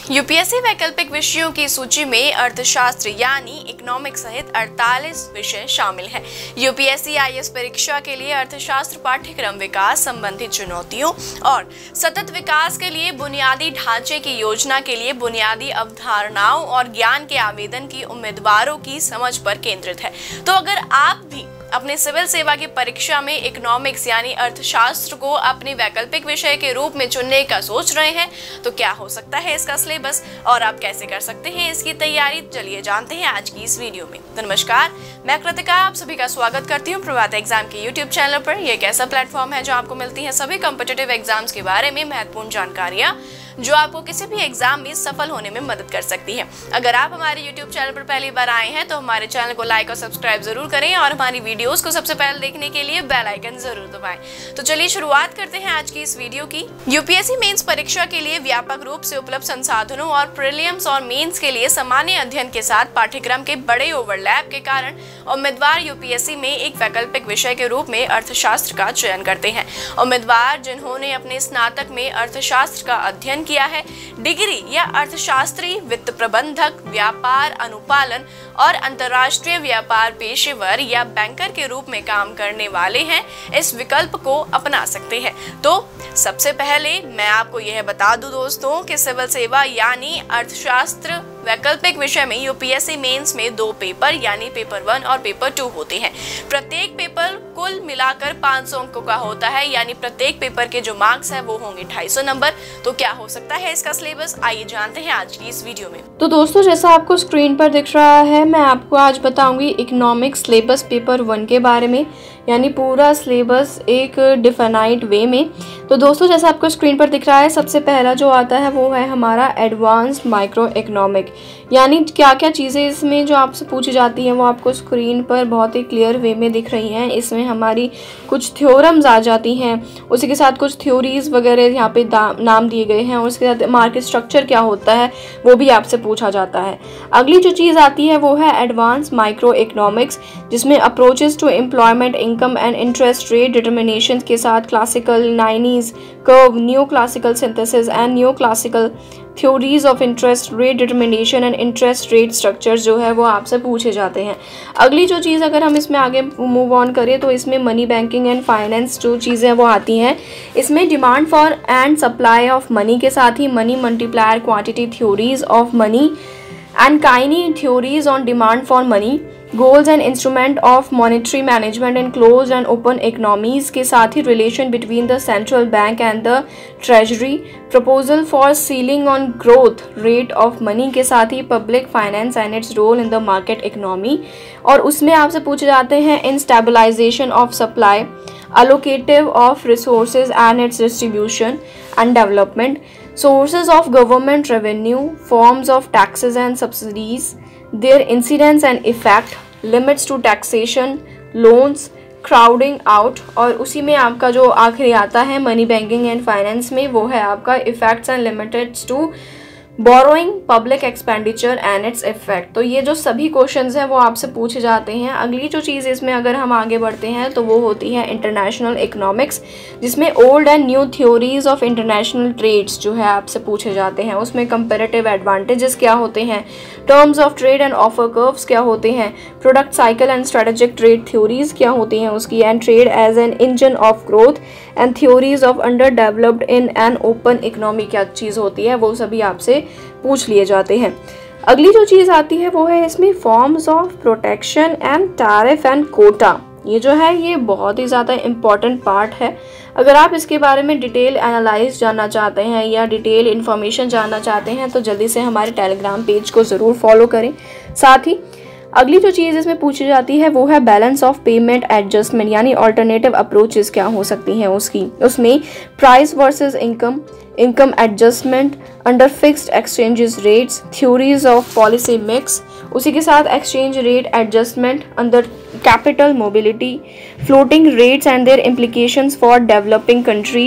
UPSC वैकल्पिक विषयों की सूची में अर्थशास्त्र यानी इकोनॉमिक्स सहित 48 विषय शामिल हैं। यूपीएससी आईएएस परीक्षा के लिए अर्थशास्त्र पाठ्यक्रम विकास संबंधित चुनौतियों और सतत विकास के लिए बुनियादी ढांचे की योजना के लिए बुनियादी अवधारणाओं और ज्ञान के आवेदन की उम्मीदवारों की समझ पर केंद्रित है। तो अगर आप भी अपने सिविल सेवा की परीक्षा में इकोनॉमिक्स यानी अर्थशास्त्र को अपने वैकल्पिक विषय के रूप में चुनने का सोच रहे हैं तो क्या हो सकता है इसका सिलेबस और आप कैसे कर सकते हैं इसकी तैयारी, चलिए जानते हैं आज की इस वीडियो में। तो नमस्कार, मैं कृतिका आप सभी का स्वागत करती हूँ प्रभात एग्जाम के यूट्यूब चैनल पर। यह एक ऐसा प्लेटफॉर्म है जो आपको मिलती है सभी कॉम्पिटिटिव एग्जाम्स के बारे में महत्वपूर्ण जानकारियाँ जो आपको किसी भी एग्जाम में सफल होने में मदद कर सकती है। अगर आप हमारे YouTube चैनल पर पहली बार आए हैं तो हमारे चैनल को लाइक और सब्सक्राइब जरूर करें और हमारी वीडियोस को सबसे पहले देखने के लिए बेल आइकन जरूर दबाएं। तो चलिए शुरुआत करते हैं आज की इस वीडियो की। यूपीएससी मेंस परीक्षा के लिए व्यापक रूप से उपलब्ध संसाधनों और प्रीलिम्स और मेंस के लिए सामान्य अध्ययन के साथ पाठ्यक्रम के बड़े ओवरलैप के कारण उम्मीदवार यूपीएससी में एक वैकल्पिक विषय के रूप में अर्थशास्त्र का चयन करते हैं। उम्मीदवार जिन्होंने अपने स्नातक में अर्थशास्त्र का अध्ययन किया है, डिग्री या अर्थशास्त्री, वित्त प्रबंधक, व्यापार अनुपालन और अंतर्राष्ट्रीय व्यापार पेशेवर या बैंकर के रूप में काम करने वाले हैं, इस विकल्प को अपना सकते हैं। तो सबसे पहले मैं आपको यह बता दूं दोस्तों कि सिविल सेवा यानी अर्थशास्त्र वैकल्पिक विषय में यूपीएससी मेंस में 2 पेपर यानी पेपर 1 और पेपर 2 होते हैं। प्रत्येक पेपर कुल मिलाकर 500 अंकों का होता है, यानी प्रत्येक पेपर के जो मार्क्स है वो होंगे 250 नंबर। तो क्या हो सकता है इसका सिलेबस, आइए जानते हैं आज की इस वीडियो में। तो दोस्तों, जैसा आपको स्क्रीन पर दिख रहा है, मैं आपको आज बताऊंगी इकोनॉमिक्स सिलेबस पेपर 1 के बारे में, यानी पूरा सिलेबस एक डिफाइनाइड वे में। तो दोस्तों, जैसा आपको स्क्रीन पर दिख रहा है, सबसे पहला जो आता है वो है हमारा एडवांस्ड माइक्रो इकोनॉमिक, यानी क्या क्या चीज़ें इसमें जो आपसे पूछी जाती हैं वो आपको स्क्रीन पर बहुत ही क्लियर वे में दिख रही हैं। इसमें हमारी कुछ थ्योरम्स आ जाती हैं, उसी के साथ कुछ थ्योरीज वगैरह यहाँ पे नाम दिए गए हैं, और उसके साथ मार्केट स्ट्रक्चर क्या होता है वो भी आपसे पूछा जाता है। अगली जो चीज़ आती है वो है एडवांस माइक्रो इकोनॉमिक्स, जिसमें approaches to employment, income and interest rate determination के साथ classical, Keynes curve, new classical synthesis and new classical theories of interest rate determination and interest rate structure जो है वो आपसे पूछे जाते हैं। अगली जो चीज़ अगर हम इसमें आगे मूव ऑन करें तो इसमें मनी बैंकिंग एंड फाइनेंस जो चीज़ें वो आती हैं, इसमें demand for and supply of money के साथ ही money multiplier quantity theories of money and Keynes theories on demand for money, goals and instrument of monetary management and close and open economies के साथ ही relation between the central bank and the treasury, proposal for ceiling on growth rate of money के साथ ही public finance and its role in the market economy, और उसमें आपसे पूछे जाते हैं in stabilisation of supply, allocative of resources and its distribution and development, sources of government revenue, forms of taxes and subsidies, their incidence and effect, limits to taxation, loans, crowding out, और उसी में आपका जो आखिरी आता है money banking and finance में वो है आपका effects and limits to borrowing, public expenditure and its effect. तो ये जो सभी क्वेश्चंस हैं वो आपसे पूछे जाते हैं। अगली जो चीज़ इसमें अगर हम आगे बढ़ते हैं तो वो होती है इंटरनेशनल इकोनॉमिक्स, जिसमें old and new theories of international trades जो है आपसे पूछे जाते हैं। उसमें कंपैरेटिव एडवांटेजेस क्या होते हैं, terms of trade and offer curves क्या होते हैं, product cycle and strategic trade theories क्या होती हैं उसकी, and trade as an engine of growth and theories of underdeveloped in an open economy क्या चीज़ होती है, वो सभी आपसे पूछ लिए जाते हैं। अगली जो चीज़ आती है वो है इसमें forms of protection and tariff and quota. ये जो है ये बहुत ही ज़्यादा इम्पॉर्टेंट पार्ट है। अगर आप इसके बारे में डिटेल एनालाइज जानना चाहते हैं या डिटेल इन्फॉर्मेशन जानना चाहते हैं तो जल्दी से हमारे टेलीग्राम पेज को ज़रूर फॉलो करें। साथ ही अगली जो चीज़ इसमें पूछी जाती है वो है बैलेंस ऑफ पेमेंट एडजस्टमेंट, यानी ऑल्टरनेटिव अप्रोचेस क्या हो सकती हैं उसमें price versus income, income adjustment under fixed exchanges rates, theories of policy mix, उसी के साथ exchange rate adjustment under capital mobility, floating rates and their implications for developing countries,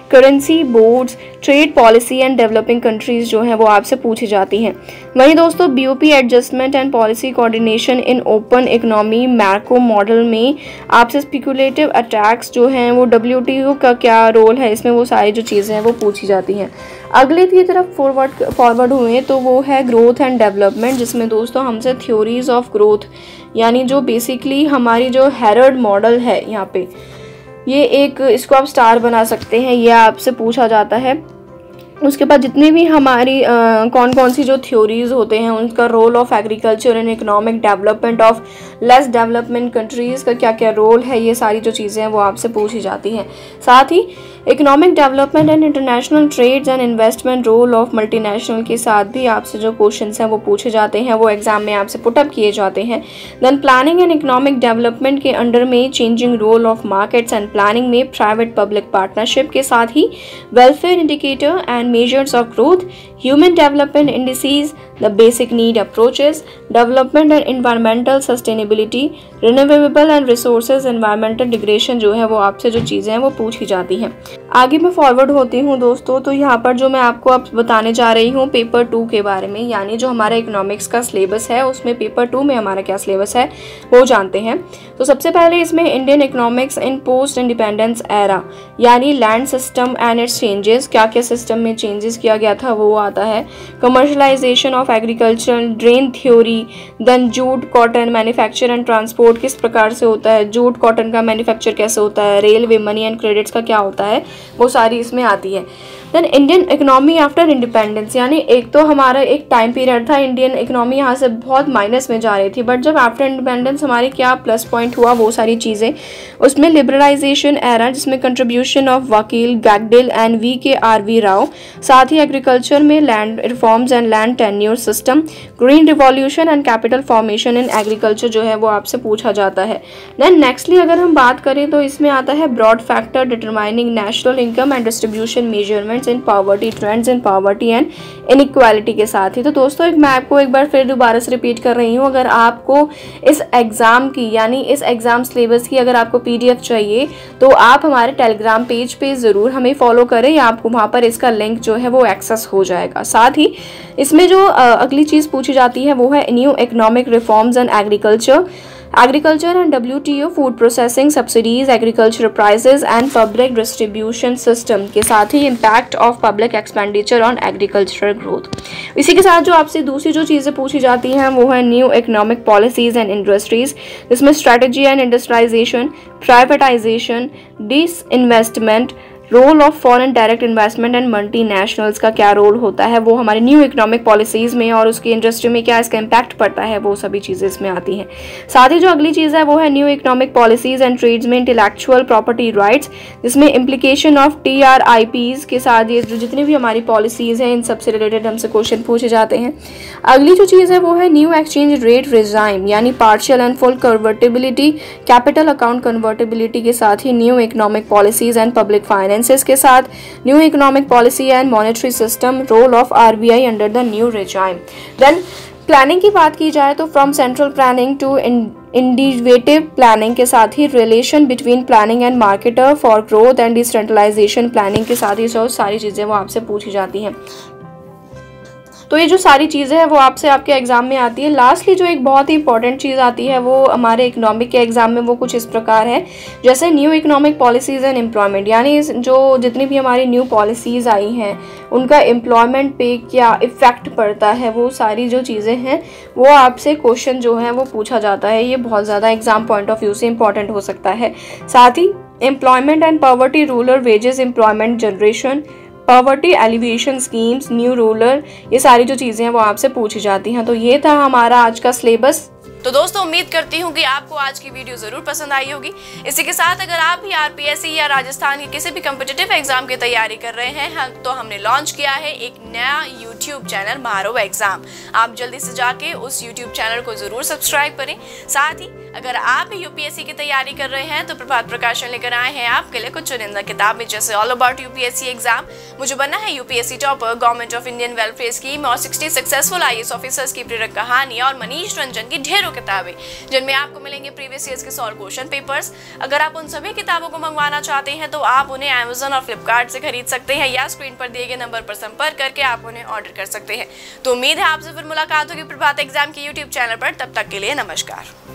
currency boards, trade policy and developing countries जो हैं वो आपसे पूछी जाती हैं। वहीं दोस्तों BOP adjustment and policy coordination in open economy macro model में आपसे स्पेकुलेटिव अटैक्स जो हैं वो WTO का क्या रोल है इसमें, वो सारी जो चीज़ें हैं वो पूछी जाती हैं। अगले की तरफ फॉरवर्ड हुए तो वो है ग्रोथ एंड डेवलपमेंट, जिसमें दोस्तों हमसे थ्योरीज ऑफ ग्रोथ यानी जो बेसिकली हमारी जो हेरल्ड मॉडल है यहाँ पे, ये एक इसको आप स्टार बना सकते हैं, ये आपसे पूछा जाता है। उसके बाद जितनी भी हमारी कौन कौन सी जो थ्योरीज होते हैं उनका role of agriculture and economic development of less development countries का क्या क्या रोल है, ये सारी जो चीज़ें हैं वो आपसे पूछी जाती हैं। साथ ही economic development and international trades and investment role of multinational के साथ भी आपसे जो क्वेश्चंस हैं वो पूछे जाते हैं, वो एग्जाम में आपसे पुटअप किए जाते हैं। Then planning and economic development के अंडर में changing role of markets and planning में प्राइवेट पब्लिक पार्टनरशिप के साथ ही welfare indicator and measures of growth, human development indices, the basic need approaches, development and environmental sustainability, renewable and resources environmental degradation जो है वो आपसे जो चीज़ें हैं वो पूछी जाती हैं। आगे मैं फॉरवर्ड होती हूँ दोस्तों, तो यहाँ पर जो मैं आपको अब बताने जा रही हूँ पेपर 2 के बारे में, यानी जो हमारा इकोनॉमिक्स का सिलेबस है उसमें पेपर 2 में हमारा क्या सिलेबस है वो जानते हैं। तो सबसे पहले इसमें Indian economics in post independence era यानी land system and its changes, क्या क्या सिस्टम में चेंजेस किया गया था वो आता है। Commercialisation of agriculture, drain theory, then jute cotton manufacture and transport किस प्रकार से होता है, जूट कॉटन का मैन्युफैक्चर कैसे होता है, रेलवे मनी एंड क्रेडिट्स का क्या होता है, वो सारी इसमें आती है। Then Indian economy after independence, यानी एक तो हमारा एक टाइम पीरियड था इंडियन इकोनॉमी यहाँ से बहुत माइनस में जा रही थी, बट जब आफ्टर इंडिपेंडेंस हमारी क्या प्लस पॉइंट हुआ वो सारी चीज़ें। उसमें लिबरलाइजेशन एरा जिसमें contribution of Vakil Gadgil and VKRV Rao, साथ ही एग्रीकल्चर में land reforms and land tenure system, green revolution and capital formation in agriculture जो है वो आपसे पूछा जाता है। देन नेक्स्टली अगर हम बात करें तो इसमें आता है broad factor determining national income and distribution measurement in poverty, trends in poverty and inequality के साथ ही। तो दोस्तों मैं आपको एक बार फिर दोबारा से रिपीट कर रही हूँ, अगर आपको इस एग्जाम की यानी इस एग्जाम सिलेबस की अगर आपको PDF चाहिए तो आप हमारे टेलीग्राम पेज पे ज़रूर हमें फॉलो करें, या आपको वहाँ पर इसका लिंक जो है वो एक्सेस हो जाएगा। साथ ही इसमें जो अगली चीज़ पूछी जाती है वो है new economic reforms and agriculture and WTO food processing subsidies, agriculture prices and public distribution system के साथ ही impact of public expenditure on agricultural growth. इसी के साथ जो आपसे दूसरी जो चीज़ें पूछी जाती हैं वो है new economic policies and industries, जिसमें strategy and industrialisation, privatisation, disinvestment, role of foreign direct investment and multinationals का क्या रोल होता है वो हमारी न्यू इकोनॉमिक पॉलिसीज़ में, और उसकी इंडस्ट्री में क्या इसका इम्पैक्ट पड़ता है, वो सभी चीज़ें इसमें आती हैं। साथ ही जो अगली चीज़ है वो है new economic policies and trades में इंटेलेक्चुअल प्रॉपर्टी राइट्स, जिसमें इम्प्लीकेशन ऑफ TRIPs के साथ ये जितनी भी हमारी पॉलिसीज़ हैं इन सबसे रिलेटेड हमसे क्वेश्चन पूछे जाते हैं। अगली जो चीज़ है वो है न्यू एक्सचेंज रेट रिजाइम यानी partial and full convertibility, capital account convertibility के साथ ही new economic policies and public finance के साथ new economic policy and monetary system, role of RBI under the new regime. Then planning की बात की जाए तो from central planning to indicative planning के साथ ही relation between planning and market for growth and decentralisation planning के साथ ही सारी चीज़ें वो आपसे पूछी जाती हैं। तो ये जो सारी चीज़ें हैं वो आपसे आपके एग्जाम में आती है। लास्टली जो एक बहुत ही इंपॉर्टेंट चीज़ आती है वो हमारे इकोनॉमिक के एग्जाम में वो कुछ इस प्रकार है, जैसे new economic policies and employment, यानी जो जितनी भी हमारी न्यू पॉलिसीज़ आई हैं उनका एम्प्लॉयमेंट पे क्या इफ़ेक्ट पड़ता है, वो सारी जो चीज़ें हैं वो आपसे क्वेश्चन जो है वो पूछा जाता है। ये बहुत ज़्यादा एग्जाम पॉइंट ऑफ व्यू से इंपॉर्टेंट हो सकता है। साथ ही employment and poverty, rural wages employment generation, poverty alleviation schemes, new rural, ये सारी जो चीज़ें हैं वो आपसे पूछी जाती हैं। तो ये था हमारा आज का सिलेबस। तो दोस्तों उम्मीद करती हूँ कि आपको आज की वीडियो जरूर पसंद आई होगी। इसी के साथ अगर आप भी RPSC या राजस्थान के किसी भी कॉम्पिटिटिव एग्जाम की तैयारी कर रहे हैं तो हमने लॉन्च किया है एक नया YouTube चैनल महारव एग्जाम। आप जल्दी से जाके उस YouTube चैनल को जरूर सब्सक्राइब करें। साथ ही अगर आप भी यूपीएससी की तैयारी कर रहे हैं तो प्रभात प्रकाशन लेकर आए हैं आपके लिए कुछ चुनिंदा किताबें, जैसे ऑल अबाउट यूपीएससी एग्जाम, मुझे बनना है UPSC topper, government of Indian welfare scheme और 60 सक्सेसफुल आईएएस ऑफिसर्स की प्रेरक कहानी और मनीष रंजन की ढेरों किताबें, जिनमें आपको मिलेंगे प्रीवियस ईयर्स के सॉल्व क्वेश्चन पेपर्स। अगर आप उन सभी किताबों को मंगवाना चाहते हैं तो आप उन्हें अमेजन और फ्लिपकार्ट से खरीद सकते हैं या स्क्रीन पर दिए गए नंबर पर संपर्क करके आप उन्हें ऑर्डर कर सकते हैं। तो उम्मीद है आपसे फिर मुलाकात होगी प्रभात एग्जाम के यूट्यूब चैनल पर। तब तक के लिए नमस्कार।